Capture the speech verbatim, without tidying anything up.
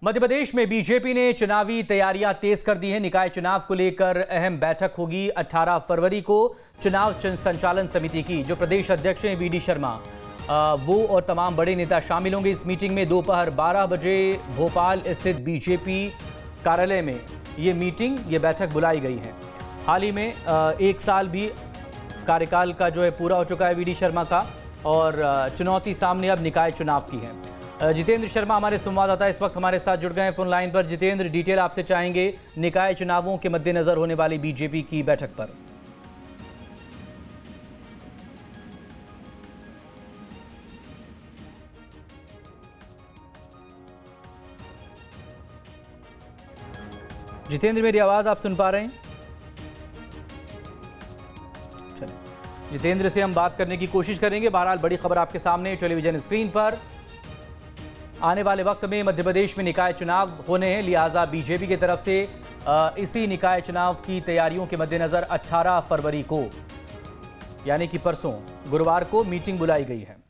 मध्य प्रदेश में बीजेपी ने चुनावी तैयारियां तेज कर दी हैं। निकाय चुनाव को लेकर अहम बैठक होगी अठारह फरवरी को। चुनाव संचालन समिति की जो प्रदेश अध्यक्ष हैं वी डी शर्मा, वो और तमाम बड़े नेता शामिल होंगे इस मीटिंग में। दोपहर बारह बजे भोपाल स्थित बीजेपी कार्यालय में ये मीटिंग, ये बैठक बुलाई गई है। हाल ही में एक साल भी कार्यकाल का जो है पूरा हो चुका है वी डी शर्मा का, और चुनौती सामने अब निकाय चुनाव की है। जितेंद्र शर्मा हमारे संवाददाता इस वक्त हमारे साथ जुड़ गए हैं फोन लाइन पर। जितेंद्र, डिटेल आपसे चाहेंगे निकाय चुनावों के मद्देनजर होने वाली बीजेपी की बैठक पर। जितेंद्र, मेरी आवाज आप सुन पा रहे हैं? जितेंद्र से हम बात करने की कोशिश करेंगे। बहरहाल बड़ी खबर आपके सामने टेलीविजन स्क्रीन पर। आने वाले वक्त में मध्य प्रदेश में निकाय चुनाव होने हैं, लिहाजा बीजेपी की तरफ से इसी निकाय चुनाव की तैयारियों के मद्देनजर अठारह फरवरी को यानी कि परसों गुरुवार को मीटिंग बुलाई गई है।